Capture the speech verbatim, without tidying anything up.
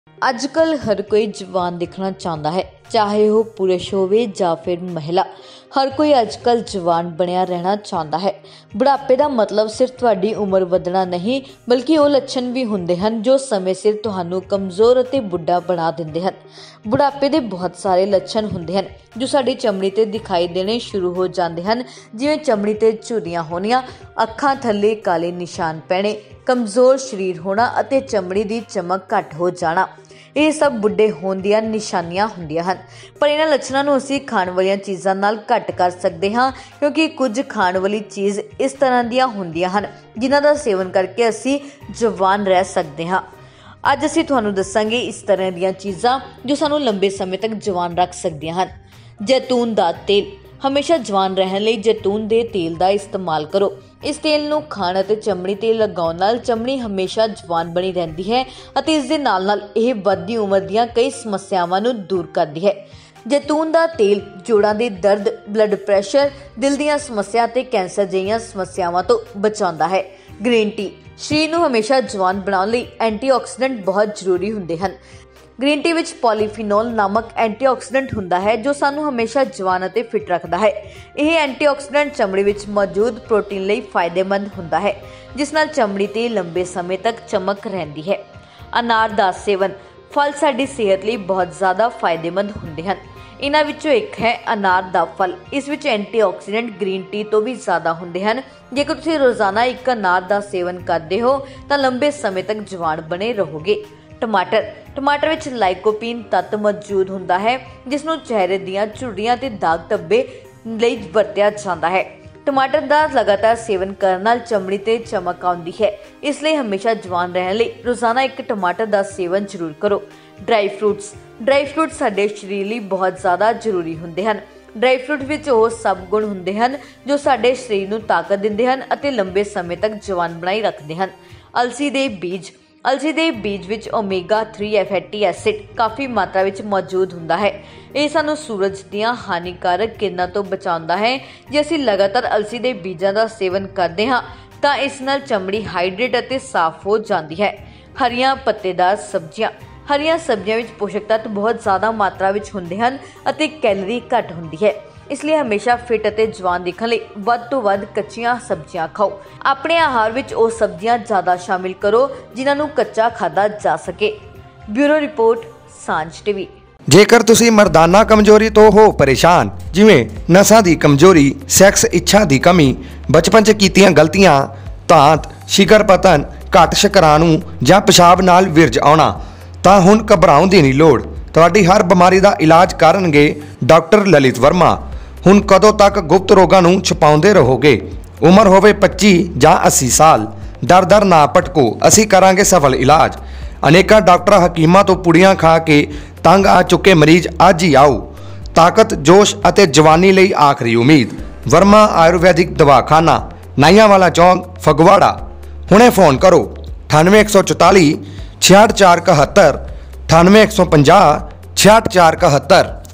अजकल हर कोई जवान दिखना चाहता है, चाहे वो पुरुष होवे या फिर महिला। हर कोई अजकल जवान बनिया रहना चाहता है। बुढ़ापे का मतलब सिर्फ तुहाडी उम्र वधना नहीं, बल्कि वो लक्षण भी हुंदे हन जो समय सिर तुहानू कमज़ोर अते बुढ़ा बना दिंदे हन। बुढ़ापे के बहुत सारे लक्षण हुंदे हन जो साडी चमड़ी ते दिखाई देने शुरू हो जाते हैं, जिवें चमड़ी ते झुर्रियां होनियां, अखां थल्ले काले निशान पैणे, कमज़ोर शरीर होना अते चमड़ी की चमक घट हो जाना। ये सब बुढ़े होने दी निशानियां हुंदियां हन। पर इन्हां लक्षणां नूं असीं खाण वालीआं चीज़ां नाल घट कर सकते हाँ, क्योंकि कुछ खाण वाली चीज़ इस तरह दियां हुंदियां हन जिन्हां दा सेवन करके असीं जवान रह सकते हाँ। अज असीं तुहानूं दस्सांगे इस तरह दियां चीज़ां जो सानूं लंबे समय तक जवान रख सकदियां हन। जैतून दा तेल। हमेशा जवान रहने लई जैतून दे तेल का इस्तेमाल करो। इस तेल नूं खाण अते चमड़ी ते लगाउण नाल चमड़ी हमेशा जवान बनी रहती है अते इस दे नाल नाल इह वधदी उम्र दीआं कई समस्यावां नूं दूर करदी है। जैतून का तेल जोड़ां दे दर्द, ब्लड प्रैशर, दिल दीआं समस्या ते कैंसर जिहियां समस्यावां तो बचाउंदा है। Green tea. शरीर नूं हमेशा जवान बनाउण लई एंटीऑक्सीडेंट बहुत जरूरी हुंदे हन। ग्रीन टी विच पॉलीफिनोल नामक एंटीऑक्सीडेंट हुंदा है जो सानू हमेशा जवान अते फिट रखता है। यह एंटीऑक्सीडेंट चमड़ी विच मौजूद प्रोटीन लई फायदेमंद हुंदा है, जिस नाल चमड़ी ते लंबे समय तक चमक रहती है। अनार दा सेवन। फल साडी सेहत लई बहुत ज़्यादा फायदेमंद हुंदे हन। इन्हां विचों एक है अनार दा फल। इस विच एंटीऑक्सीडेंट ग्रीन टी तो भी ज़्यादा हुंदे हन। जेकर तुसीं रोज़ाना एक अनार दा सेवन करदे हो तां लंबे समय तक जवान बने रहोगे। टमाटर। टमाटर विच लाइकोपीन तत्त मौजूद हुंदा है जिसनूं चेहरे दीआं झुर्रियां ते दाग धब्बे लई वरतिया जांदा है। टमाटर का लगातार सेवन करने नाल चमड़ी ते चमक आउंदी है, इसलिए हमेशा जवान रहने लई रोज़ाना एक टमाटर का सेवन जरूर करो। Dry fruits. ड्राई फ्रूट साडे शरीर लई बहुत ज़्यादा जरूरी हुंदे हन। ड्राई फ्रूट विच ओह सब गुण हुंदे हन जो साडे शरीर नूं ताकत दिंदे हन अते लंबे समय तक जवान बनाई रखदे हन। अलसी दे बीज। अलसी दे बीज विच ओमेगा थ्री फैटी एसिड काफ़ी मात्रा विच मौजूद हुंदा है। ये सानू सूरज दीआं हानिकारक किरणां तो बचाउंदा है। जे असीं लगातार अलसी दे बीजां दा सेवन करदे हां तां इस नाल चमड़ी हाइड्रेट अते साफ हो जाती है। हरियां पत्तेदार सब्जियां। हरियां सब्जियां विच पोषक तत्व बहुत ज़्यादा मात्रा विच हुंदे हन अते कैलोरी घट हुंदी है, इसलिए हमेशा फिट अते जवान दिखण लई वध तो वध कच्चियां सब्जियां खाओ। अपने आहार विच ਉਹ सब्जियां ज़्यादा शामिल करो जिन्हां नूं कच्चा खाधा जा सके। Bureau report, Sanjh TV. जेकर तुसी मर्दाना कमजोरी तो हो परेशान, जिवें नसां दी कमजोरी, सैक्स इच्छा दी कमी, बचपन च कीतियां गलतियां, धांत, शिकर पतन, घट शुक्राणु जां पेशाब नाल विरज आउणा, तां हुण घबराउण दी नहीं लोड़। तुहाडी हर बीमारी का इलाज करनगे डॉक्टर ललित वर्मा। हुण कदों तक गुप्त रोगां नूं छुपाउंदे रहोगे? उम्र होवे पच्ची जां अस्सी साल, डर डर ना भटको, असीं करांगे सफल इलाज। अनेका डॉक्टर हकीमां तो पुड़ियां खा के तंग आ चुके मरीज अज ही आओ। ताकत, जोश अते जवानी लई आखरी उम्मीद। वर्मा आयुर्वैदिक दवाखाना, नाइयां वाला चौक, फगवाड़ा। हुणे फोन करो अठानवे एक सौ चौताली छियाठ चार इकहत्तर, अठानवे एक सौ पंजाह छियाठ चार इकहत्तर।